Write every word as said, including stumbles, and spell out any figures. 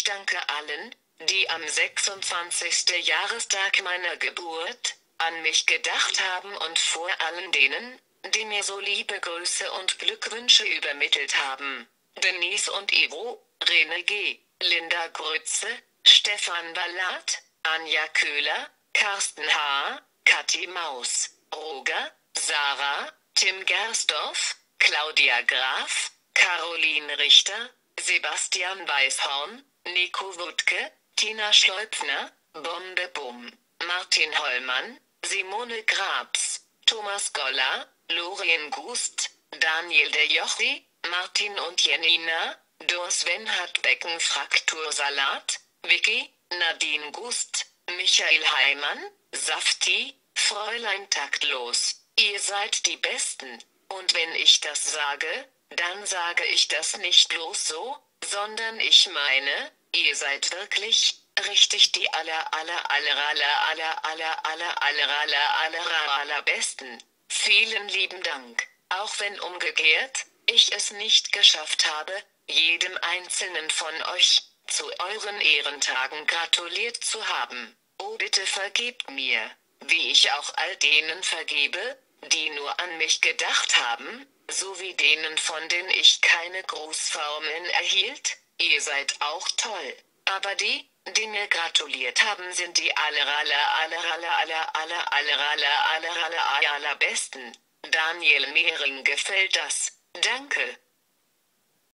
danke allen, die am sechsundzwanzigsten Jahrestag meiner Geburt an mich gedacht haben und vor allen denen, die mir so liebe Grüße und Glückwünsche übermittelt haben. Denise und Ivo, Rene G., Linda Grütze, Stefan Ballat, Anja Köhler, Carsten H., Kathi Maus, Roger, Sarah, Tim Gersdorf, Claudia Graf, Caroline Richter, Sebastian Weißhorn, Nico Wuttke, Tina Schleupfner, Bombe Bum, Martin Hollmann, Simone Grabs, Thomas Goller, Lorien Gust, Daniel de Jochi, Martin und Janina, Dor Sven Hartbecken Fraktursalat, Vicky, Nadine Gust, Michael Heimann, Safti, Fräulein Taktlos. Ihr seid die Besten. Und wenn ich das sage, dann sage ich das nicht bloß so, sondern ich meine, ihr seid wirklich, richtig die aller aller aller aller aller aller aller aller aller aller allerbesten. Vielen lieben Dank, auch wenn umgekehrt, ich es nicht geschafft habe, jedem einzelnen von euch, zu euren Ehrentagen gratuliert zu haben. Oh bitte vergebt mir, wie ich auch all denen vergebe, die nur an mich gedacht haben, sowie denen, von denen ich keine Grußformeln erhielt. Ihr seid auch toll. Aber die, die mir gratuliert haben, sind die aller aller aller aller aller aller aller aller aller aller allerbesten. Daniel Mehring gefällt das. Danke.